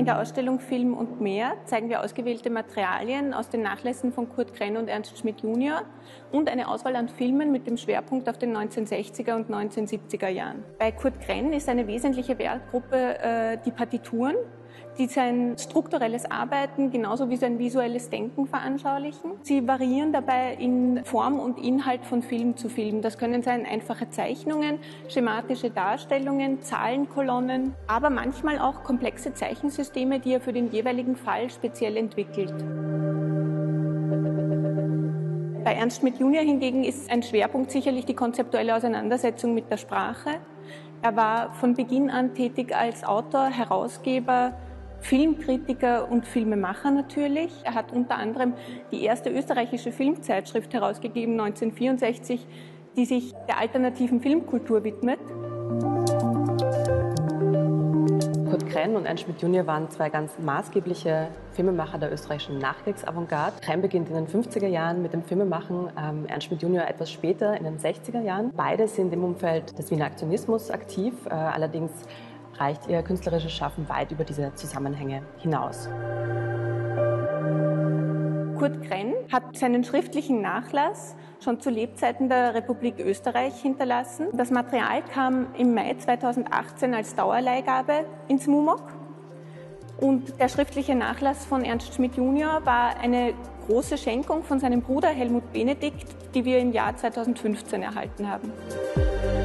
der Ausstellung Film und mehr zeigen wir ausgewählte Materialien aus den Nachlässen von Kurt Krenn und Ernst Schmidt Junior und eine Auswahl an Filmen mit dem Schwerpunkt auf den 1960er und 1970er Jahren. Bei Kurt Krenn ist eine wesentliche Wertgruppe die Partituren, die sein strukturelles Arbeiten genauso wie sein visuelles Denken veranschaulichen. Sie variieren dabei in Form und Inhalt von Film zu Film. Das können sein einfache Zeichnungen, schematische Darstellungen, Zahlenkolonnen, aber manchmal auch komplexe Zeichensysteme, die er für den jeweiligen Fall speziell entwickelt. Bei Ernst Schmidt Junior hingegen ist ein Schwerpunkt sicherlich die konzeptuelle Auseinandersetzung mit der Sprache. Er war von Beginn an tätig als Autor, Herausgeber, Filmkritiker und Filmemacher natürlich. Er hat unter anderem die erste österreichische Filmzeitschrift herausgegeben, 1964, die sich der alternativen Filmkultur widmet. Kurt Krenn und Ernst Schmidt Junior waren zwei ganz maßgebliche Filmemacher der österreichischen Nachkriegsavantgarde. Krenn beginnt in den 50er Jahren mit dem Filmemachen, Ernst Schmidt Junior etwas später in den 60er Jahren. Beide sind im Umfeld des Wiener Aktionismus aktiv, allerdings reicht ihr künstlerisches Schaffen weit über diese Zusammenhänge hinaus. Kurt Krenn hat seinen schriftlichen Nachlass schon zu Lebzeiten der Republik Österreich hinterlassen. Das Material kam im Mai 2018 als Dauerleihgabe ins MUMOC. Und der schriftliche Nachlass von Ernst Schmidt Junior war eine große Schenkung von seinem Bruder Helmut Benedikt, die wir im Jahr 2015 erhalten haben.